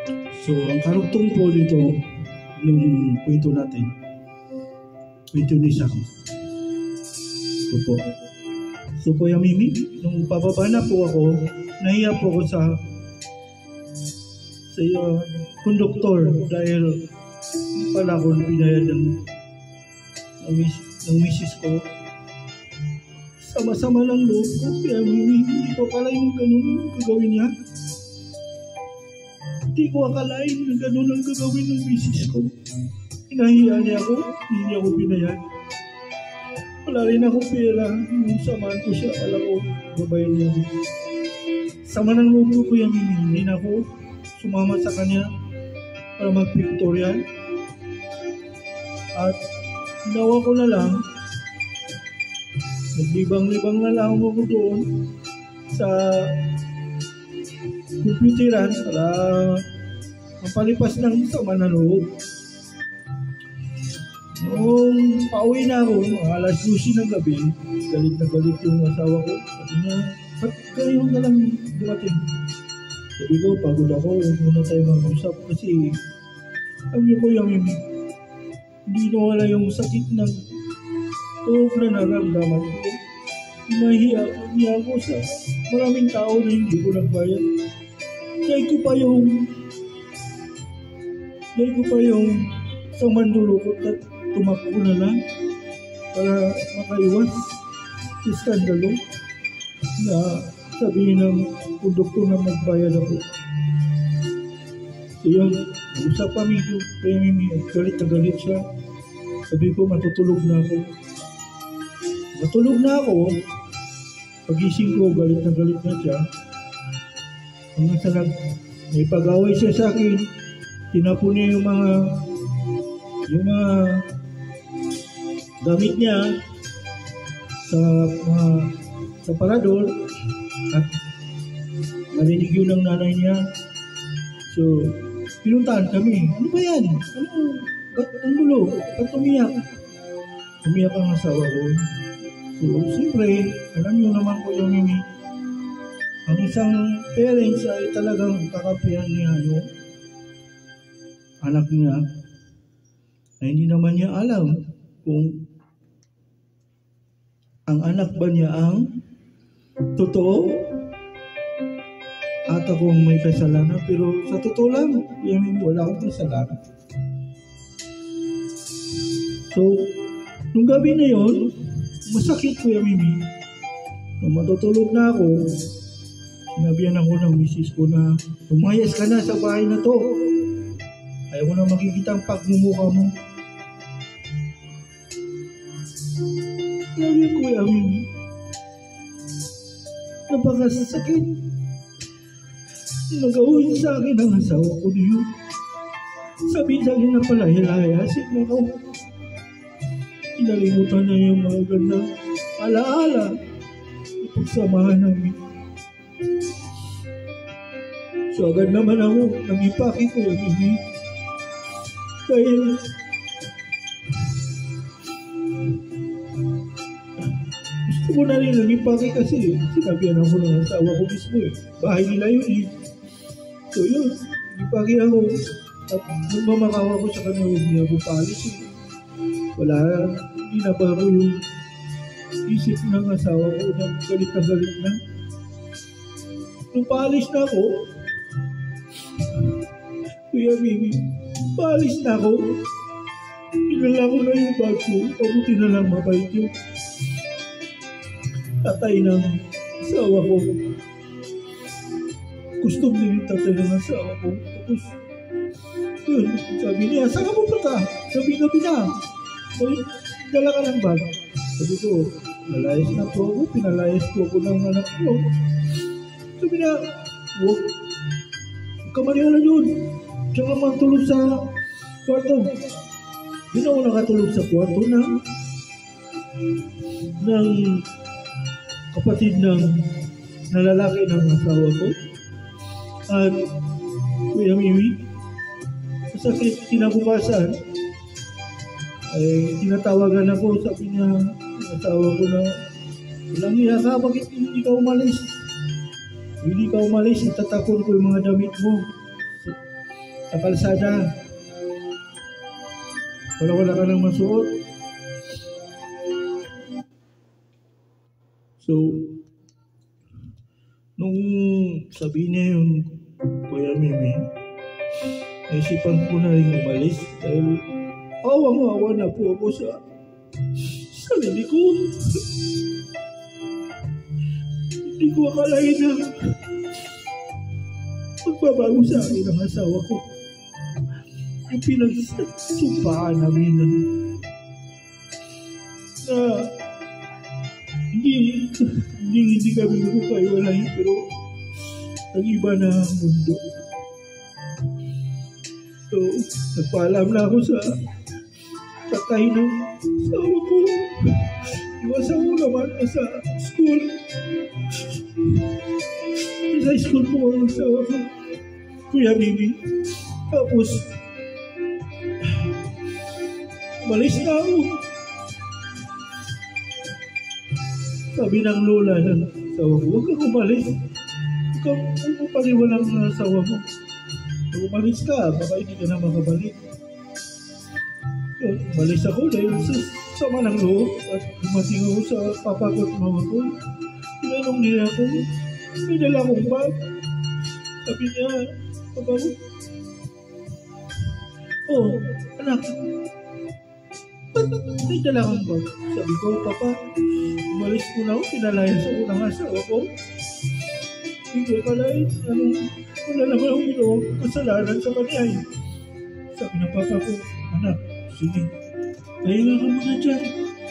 So, ang karugtong po dito, nung kwento natin, kwento ni Sam. So po. So, Kuya Mimi, nung pababa na po ako, nahiya po ako sa konduktor dahil hindi pala ako binayad ng misis ko. Sama-sama lang loob ko, Kuya Mimi, hindi ko pala yung ganun gagawin niya. Hindi ko akalain na ganun ang gagawin ng misis ko. Hinahiya niya ako, hindi niya ako binayad. Wala rin ako pera, yung samahan ko siya, akala ko, babayan niya ako. Sama ng loob ko, Kuya Mimi, hindi na ako sumama sa kanya para mag-pictorial. At ginawa ko na lang, naglibang-libang na lang ako doon sa kumputeran para mapalipas ng sama na loob. Noong pauwi na ako, alas 12 ng gabi, galit na galit yung asawa ko. Sabi niya, ba't kayo na lang dumating? Sabi ko, pagod ako, huwag muna tayo mag-usap kasi alam niyo ko yung hindi nawala yung sakit ng tuhog na naramdaman ko. Nahiya ako sa maraming tao na hindi ko nagbayad. Dahil ko pa yung isang mandulukot at tumakbo na lang para makaiwas sa skandalo na sabihin ng konduktor na magbayad ako. So yun, usap kami ko, kaya Mimi, galit na galit siya. Sabi ko, matutulog na ako. Matulog na ako, pagising ko, galit na siya. Hanggang sa may pag-away siya sa akin, tinapon niya yung mga gamit niya sa parador at narinig yun ng nanay niya. So, pinuntahan kami. Ano ba yan? Ba't ang gulo? Ba't umiyak? Umiyak ang asawa ko. So, siyempre, alam niyo naman po yung Mimi, ang isang parents ay talagang kakapihan niya yung anak niya na hindi naman niya alam kung ang anak ba niya ang totoo at akong may kasalanan. Pero sa totoo lang, wala akong kasalanan. So, nung gabi na yon, masakit ko yung Mimi. Nung matutulog na ako, sinabihan ako ng misis ko na lumayas ka na sa bahay na to. Ayaw ko na makikita ang pagmumukha mo. Sabi ko, Kuya Mimi, napakasakit. Nagawin sa akin ang asawa ko niyo. Sabi sa akin na pala, hilayasin na ako. Inalimutan na yung mga gandang alaala. Ipagsamahan namin. So agad naman ako, nag-ipaki ko yung Mimi. Dahil gusto ko na rin nag-ipaki kasi sinabihan ako ng asawa ko mismo eh. Bahay nila yun eh. So yun, nag-ipaki ako. At nagmamakawa ko sa kanya, huwag niya ako paalis eh. Wala, hindi na bago yung isip ng asawa ko na galit na. Nung paalis na ako, Kuya Mimi, paalis na ako. Pinala ko na yung bag ko. Pabuti na lang mabait yung tatay ng asawa ko. Gusto din yung tatay ng asawa ko. Tapos, yun, sabi niya, saan ka pupunta? Gabi-gabi na. Sabi, dala ka ng bag. Sabi ko, nalayas na po ako. Pinalayas ko ako ng anak ko. Sabi niya, huwag ka maniwala yun. Tsaka matulog sa kwarto. Yun ako nakatulog sa kwarto ng kapatid ng lalaki ng asawa ko. At Kuya Mimi, masakit kinabukasan ay tinatawagan ako, sabi niya ng asawa ko na walang iya ka, bakit hindi ka umalis? Hindi ka umalis, itatapon ko yung mga damit mo. sa kalsada para wala ka nang masuot. So, nung sabi niya yun, Kuya Mimi, naisipan ko na rin umalis dahil awang-awa na po ako sa sarili ko. Hindi ko akalain na magbabago sa akin ang asawa ko. Yung pinagsumpaan namin na hindi kami magkakaiwalay, pero nag-iba na ang mundo. So, nagpaalam na ako sa tatay ng asawa ko. Yung asawa ko naman sa school. Sa school po ang asawa ko, Kuya Mimi. Tapos, umalis na ako. Sabi ng lola ng asawa ko, huwag kang umalis. Huwag kang paliwalang ng asawa mo. Kung umalis ka, baka hindi ka na makabalik. Yun, umalis ako dahil sa sama ng loob at dumating ako sa papa ko at mama ko. Tinanong nila ako, may dala akong bag. Sabi niya, papa ko, oh, anak, ba't may dala akong bag? Sabi ko, papa, umalis ko na ako, pinalayas ako ng asawa ko. Hindi ko kalain, wala naman akong ginawang kasalanan sa kanya. Sabi ng papa ko, anak, sige, pahinga ka muna dyan.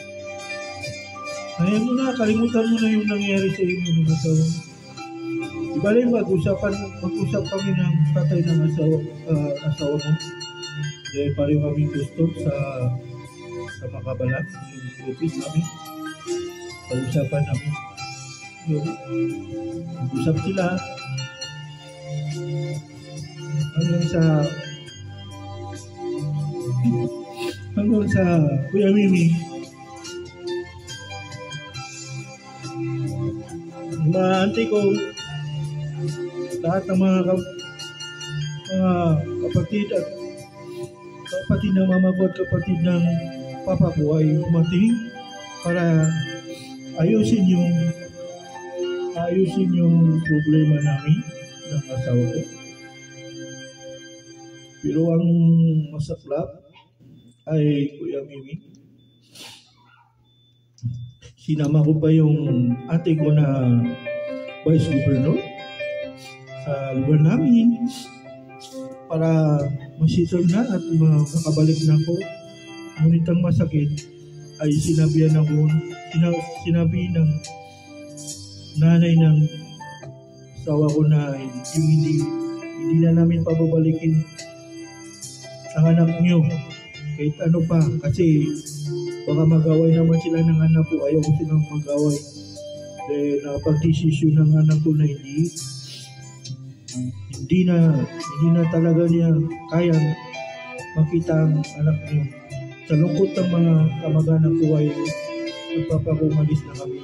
Kaya mo na, kalimutan mo na yung nangyari sa inyo ng asawa mo. Ibalik, mag-usap kami ng tatay ng asawa mo. Dahil pareho kami gusto sa Makabalat, yung office namin. Pag-usapan namin. Yun, mag-usap sila. Hanggang sa Kuya Mimi, mga auntie ko, lahat ng mga kapatid at kapatid ng mama ko at kapatid ng papa ko ay dumating para ayusin yung problema namin ng asawa ko. Pero ang masaklap ay Kuya Mimi, sinama ko pa yung ate ko na vice governor sa lugar namin para masitol na at makabalik na ako. Ngunit ang masakit ay sinabi ng nanay ng asawa ko na yung hindi na namin pababalikin ang anak niyo kahit ano pa, kasi baka mag-away naman sila ng anak ko. Ayaw ko silang mag-away dahil nakapag-desisyon ng anak ko na hindi na talaga niya kayang makita ang anak niyo. Sa lungkot ng mga kamag-anak ko ay nagpapakumalis na kami.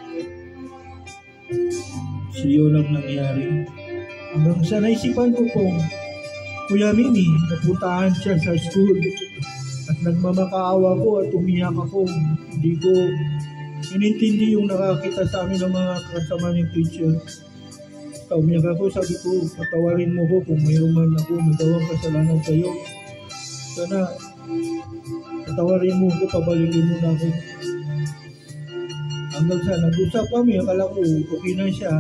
So yun ang nangyari. Hanggang sa naisipan ko po, Kuya Mimi, napuntahan siya sa school at nagmamakaawa ko at umiyak ako. Hindi ko inintindi yung nakakita sa amin ng mga kasama ng teacher. Umiyak ako, sabi ko, patawarin mo ko kung mayroon man ako nagawang kasalanan sa iyo. Sana patawarin mo ko, pabalikin mo na ako. Hanggang sa nag-usap kami, akala ko okay na siya.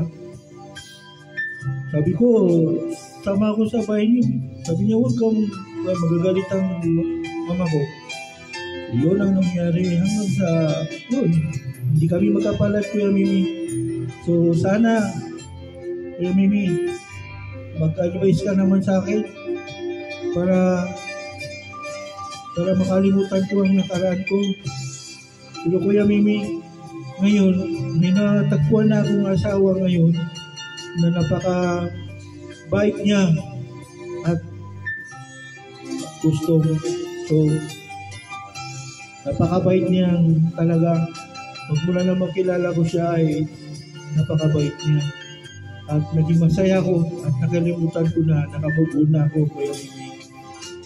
Sabi ko, sama ako sa bahay niyo. Sabi niya, huwag kang magagalit ang mama ko. Yun ang nangyari hanggang sa yun. Hindi kami magkapalat, Kuya Mimi. So sana, Kuya Mimi, mag-advise ka naman sa akin para makalimutan ko ang nakaraan ko. Pero Kuya Mimi, ngayon, may natagpuan na akong asawa ngayon na napaka-bait niya at gusto. So, napakabait niya talaga. Magmula na makilala ko siya ay napakabait niya. At naging masaya ko at nakalimutan ko na, nakabubuo na ako, Kuya Mimi.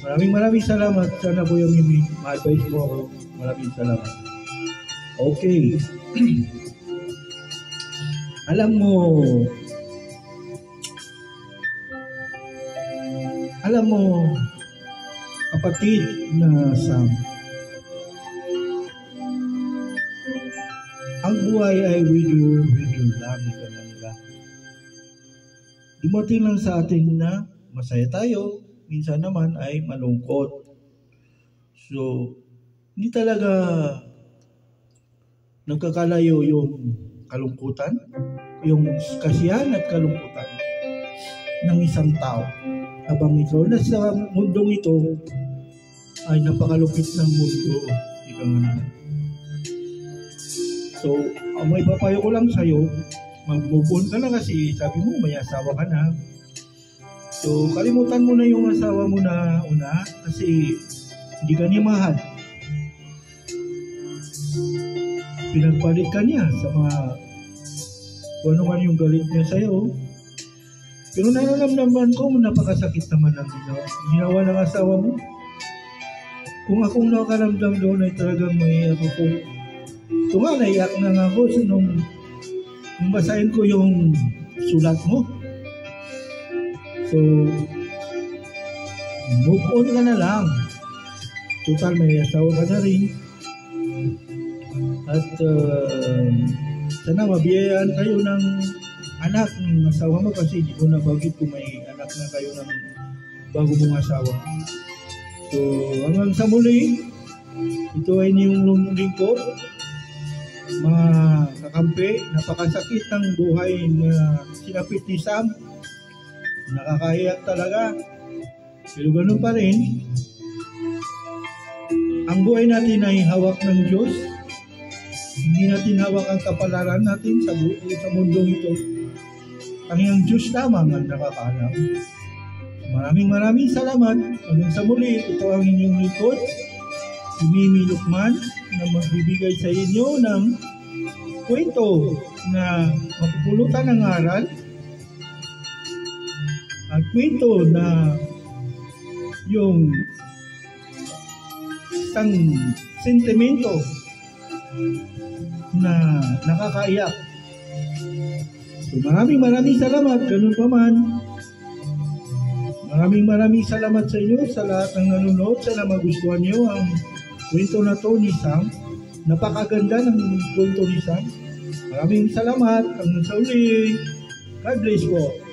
Maraming salamat. Sana po yung ma-advise mo ako. Maraming salamat. Okay. Alam mo, kapatid na Sam, ang buhay ay wither lang, ika na nila. Dumating lang sa atin na masaya tayo, minsan naman ay malungkot. So, hindi talaga nagkakalayo yung kalungkutan, yung kasiyahan at kalungkutan ng isang tao. Habang ikaw na sa mundong ito ay napakalupit ng mundo. Ika nga nila. So, ang may papayo ko lang sa'yo, mag-move on ka na kasi sabi mo may asawa ka na. So, kalimutan mo na yung asawa mo na una kasi hindi ka niya mahal. Pinagpalit ka niya sa mga kung ano man yung galit niya sa'yo. Pero nararamdaman ko, napakasakit naman ang ginawa ng asawa mo. Kung akong nakaramdam doon ay talagang may ako kung ito nga, naiyak na nga ako nung basahin ko yung sulat mo. So, move on ka na lang. Total, may asawa ka na rin. At sana mabiyayaan kayo ng anak ng asawa mo kasi hindi ko nabanggit kung may anak na kayo ng bago mong asawa. So, hanggang sa muli, ito ay inyong lingkod. Mga kakampi, napakasakit ng buhay na sinapit ni Sam. Nakakahiyak talaga. Pero ganun pa rin, ang buhay natin ay hawak ng Diyos. Hindi natin hawak ang kapalaran natin sa mundong ito. Ang iyong Diyos lamang ang nakakaalam. Maraming salamat. Hanggang sa muli, ito ang inyong likod, si Mimi Lukman, na magbibigay sa inyo ng kwento na mapupulutan ng aral at kwento na yung isang sentimento na nakakaiyak. So, maraming salamat. Ganun pa man. Maraming salamat sa inyo, sa lahat ng nanonood. Sana magustuhan niyo ang kwento na to ni Sam. Napakaganda ng kwento ni Sam. Maraming salamat. Hanggang sa uli. God bless po.